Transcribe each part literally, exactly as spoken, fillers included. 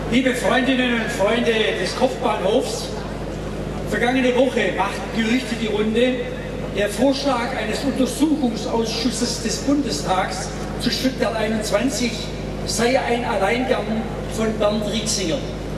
Liebe Freundinnen und Freunde des Kopfbahnhofs, vergangene Woche machten Gerüchte die Runde, der Vorschlag eines Untersuchungsausschusses des Bundestags zu Stuttgart einundzwanzig sei ein Alleingang von Bernd Rieksinger.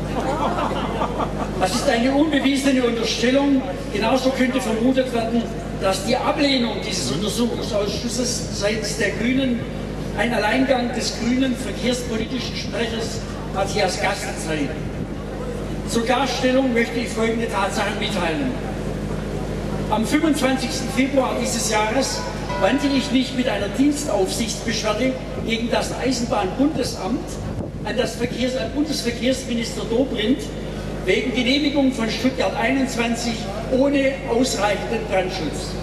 Das ist eine unbewiesene Unterstellung. Genauso könnte vermutet werden, dass die Ablehnung dieses Untersuchungsausschusses seitens der Grünen ein Alleingang des grünen verkehrspolitischen Sprechers Matthias Gast sei. Zur Klarstellung möchte ich folgende Tatsachen mitteilen. Am fünfundzwanzigsten Februar dieses Jahres wandte ich mich mit einer Dienstaufsichtsbeschwerde gegen das Eisenbahnbundesamt an das Verkehrs an Bundesverkehrsminister Dobrindt wegen Genehmigung von Stuttgart einundzwanzig ohne ausreichenden Brandschutz.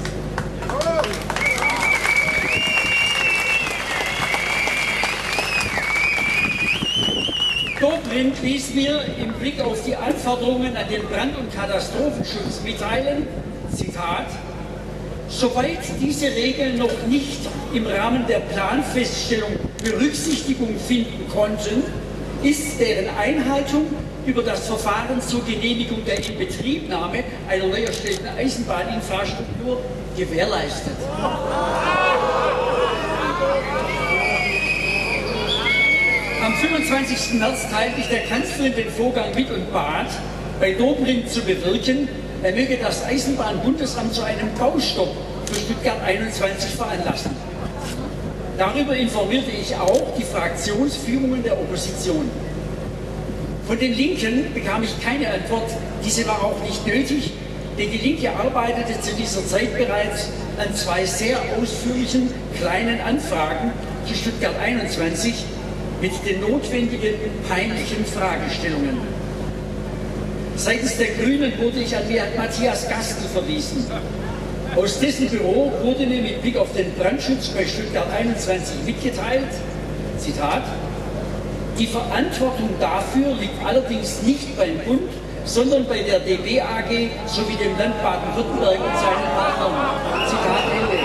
Dobrindt ließ mir im Blick auf die Anforderungen an den Brand- und Katastrophenschutz mitteilen, Zitat, soweit diese Regeln noch nicht im Rahmen der Planfeststellung Berücksichtigung finden konnten, ist deren Einhaltung über das Verfahren zur Genehmigung der Inbetriebnahme einer neu erstellten Eisenbahninfrastruktur gewährleistet. Am fünfundzwanzigsten März teilte ich der Kanzlerin den Vorgang mit und bat, bei Dobrindt zu bewirken, er möge das Eisenbahnbundesamt zu einem Baustopp für Stuttgart einundzwanzig veranlassen. Darüber informierte ich auch die Fraktionsführungen der Opposition. Von den Linken bekam ich keine Antwort, diese war auch nicht nötig, denn die Linke arbeitete zu dieser Zeit bereits an zwei sehr ausführlichen kleinen Anfragen zu Stuttgart einundzwanzig mit den notwendigen peinlichen Fragestellungen. Seitens der Grünen wurde ich an Matthias Gastl verwiesen. Aus dessen Büro wurde mir mit Blick auf den Brandschutz bei Stuttgart einundzwanzig mitgeteilt, Zitat, die Verantwortung dafür liegt allerdings nicht beim Bund, sondern bei der D B A G sowie dem Land Baden-Württemberg und seinen Partnern. Zitat Ende.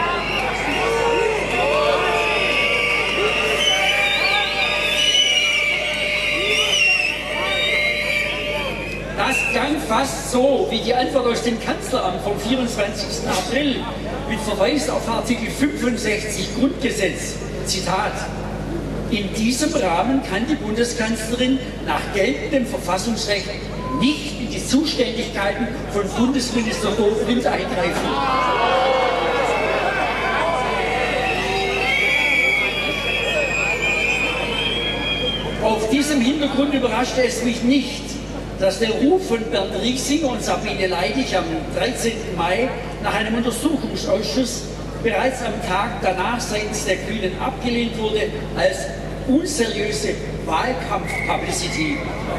Das klang fast so wie die Antwort aus dem Kanzleramt vom vierundzwanzigsten April mit Verweis auf Artikel fünfundsechzig Grundgesetz. Zitat. In diesem Rahmen kann die Bundeskanzlerin nach geltendem Verfassungsrecht nicht in die Zuständigkeiten von Bundesminister Dobrindt eingreifen. Auf diesem Hintergrund überraschte es mich nicht, dass der Ruf von Bernd Rieksinger und Sabine Leidig am dreizehnten Mai nach einem Untersuchungsausschuss bereits am Tag danach seitens der Grünen abgelehnt wurde als unseriöse Wahlkampf-Publicity.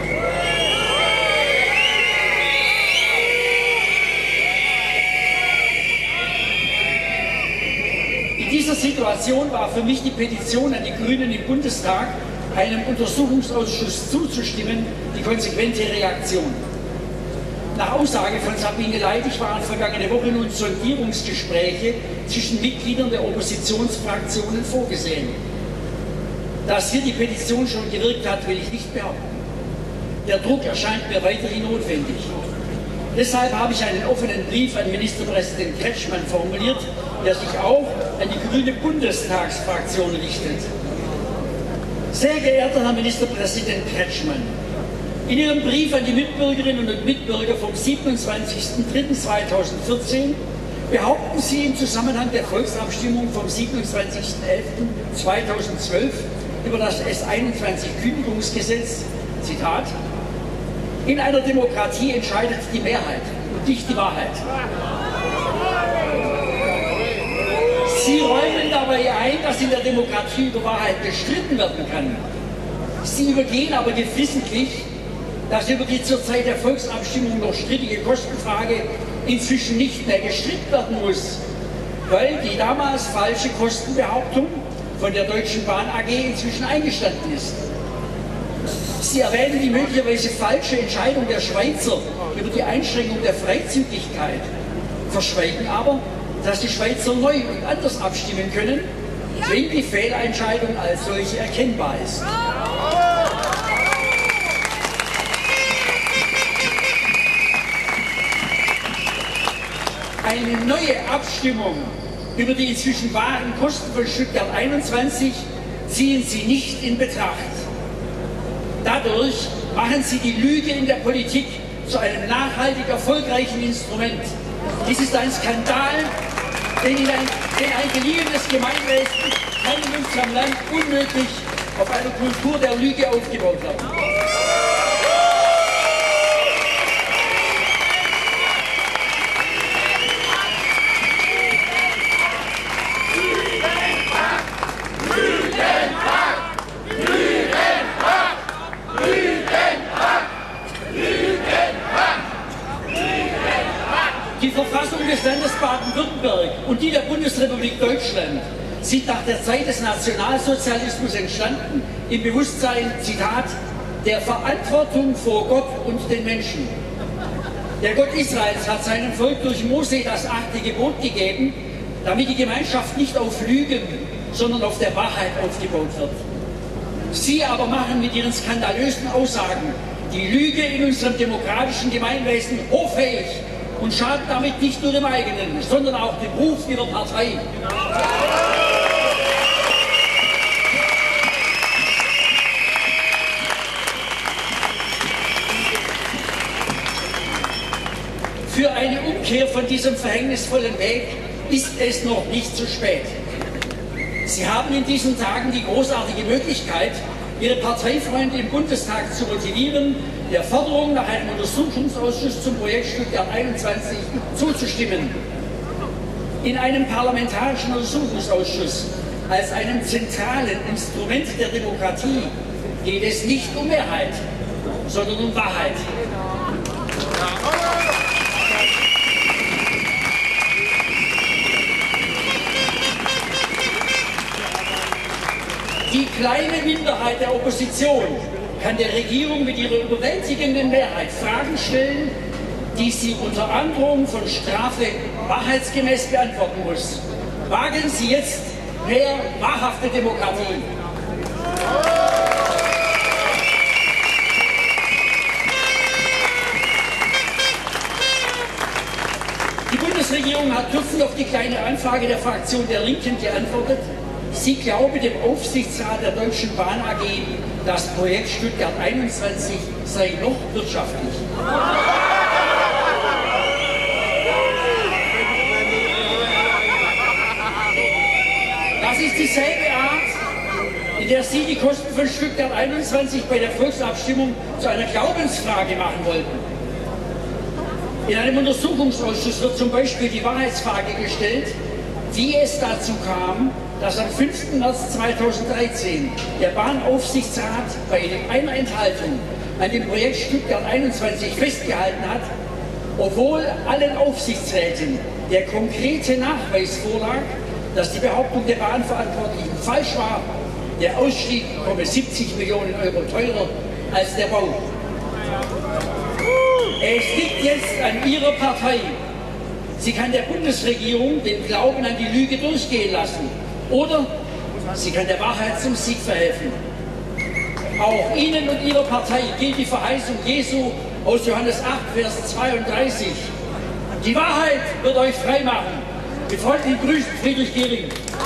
In dieser Situation war für mich die Petition an die Grünen im Bundestag, einem Untersuchungsausschuss zuzustimmen, die konsequente Reaktion. Nach Aussage von Sabine Leidig waren vergangene Woche nun Sondierungsgespräche zwischen Mitgliedern der Oppositionsfraktionen vorgesehen. Dass hier die Petition schon gewirkt hat, will ich nicht behaupten. Der Druck erscheint mir weiterhin notwendig. Deshalb habe ich einen offenen Brief an Ministerpräsident Kretschmann formuliert, der sich auch an die grüne Bundestagsfraktion richtet. Sehr geehrter Herr Ministerpräsident Kretschmann, in Ihrem Brief an die Mitbürgerinnen und Mitbürger vom siebenundzwanzigsten dritten zweitausendvierzehn behaupten Sie im Zusammenhang der Volksabstimmung vom siebenundzwanzigsten elften zweitausendzwölf über das S einundzwanzig Kündigungsgesetz, Zitat, in einer Demokratie entscheidet die Mehrheit und nicht die Wahrheit. Sie räumen dabei ein, dass in der Demokratie über Wahrheit gestritten werden kann. Sie übergehen aber geflissentlich, dass über die zur Zeit der Volksabstimmung noch strittige Kostenfrage inzwischen nicht mehr gestritten werden muss, weil die damals falsche Kostenbehauptung von der Deutschen Bahn A G inzwischen eingestanden ist. Sie erwähnen die möglicherweise falsche Entscheidung der Schweizer über die Einschränkung der Freizügigkeit, verschweigen aber, dass die Schweizer neu und anders abstimmen können, wenn die Fehlentscheidung als solche erkennbar ist. eine neue Abstimmung über die inzwischen wahren Kosten von Stuttgart einundzwanzig ziehen Sie nicht in Betracht. Dadurch machen Sie die Lüge in der Politik zu einem nachhaltig erfolgreichen Instrument. Dies ist ein Skandal, den, in ein, den ein geliehenes Gemeinwesen kann in unserem Land unmöglich auf einer Kultur der Lüge aufgebaut werden. Die Verfassung des Landes Baden-Württemberg und die der Bundesrepublik Deutschland sind nach der Zeit des Nationalsozialismus entstanden, im Bewusstsein, Zitat, der Verantwortung vor Gott und den Menschen. Der Gott Israels hat seinem Volk durch Mose das achte Gebot gegeben, damit die Gemeinschaft nicht auf Lügen, sondern auf der Wahrheit aufgebaut wird. Sie aber machen mit ihren skandalösen Aussagen die Lüge in unserem demokratischen Gemeinwesen hochfähig und schaden damit nicht nur dem eigenen, sondern auch dem Ruf ihrer Partei. Für eine Umkehr von diesem verhängnisvollen Weg ist es noch nicht zu spät. Sie haben in diesen Tagen die großartige Möglichkeit, Ihre Parteifreunde im Bundestag zu motivieren, der Forderung nach einem Untersuchungsausschuss zum Projekt Stuttgart einundzwanzig zuzustimmen. In einem parlamentarischen Untersuchungsausschuss als einem zentralen Instrument der Demokratie geht es nicht um Mehrheit, sondern um Wahrheit. Die kleine Minderheit der Opposition kann der Regierung mit ihrer überwältigenden Mehrheit Fragen stellen, die sie unter Androhung von Strafe wahrheitsgemäß beantworten muss. Wagen Sie jetzt mehr wahrhafte Demokratie. Die Bundesregierung hat kürzlich auf die kleine Anfrage der Fraktion der Linken geantwortet, sie glaube dem Aufsichtsrat der Deutschen Bahn A G, das Projekt Stuttgart einundzwanzig sei noch wirtschaftlich. Das ist dieselbe Art, in der Sie die Kosten von Stuttgart einundzwanzig bei der Volksabstimmung zu einer Glaubensfrage machen wollten. In einem Untersuchungsausschuss wird zum Beispiel die Wahrheitsfrage gestellt, wie es dazu kam, dass am fünften März zweitausenddreizehn der Bahnaufsichtsrat bei einer Enthaltung an dem Projekt Stuttgart einundzwanzig festgehalten hat, obwohl allen Aufsichtsräten der konkrete Nachweis vorlag, dass die Behauptung der Bahnverantwortlichen falsch war. Der Ausstieg komme siebzig Millionen Euro teurer als der Bau. Es liegt jetzt an Ihrer Partei. Sie kann der Bundesregierung den Glauben an die Lüge durchgehen lassen. Oder sie kann der Wahrheit zum Sieg verhelfen. Auch Ihnen und Ihrer Partei gilt die Verheißung Jesu aus Johannes acht, Vers zweiunddreißig. Die Wahrheit wird euch frei machen. Mit freundlichen Grüßen, Friedrich Gehring.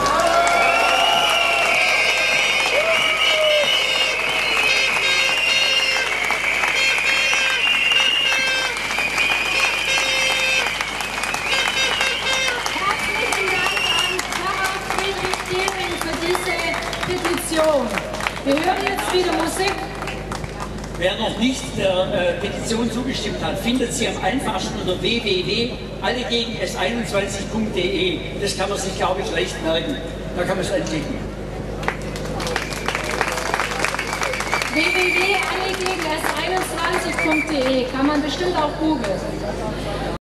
Wir hören jetzt wieder Musik. Wer noch nicht der äh, Petition zugestimmt hat, findet sie am einfachsten unter w w w punkt alle gegen S einundzwanzig punkt de. Das kann man sich, glaube ich, leicht merken. Da kann man es anklicken. w w w punkt alle gegen S einundzwanzig punkt de kann man bestimmt auch googeln.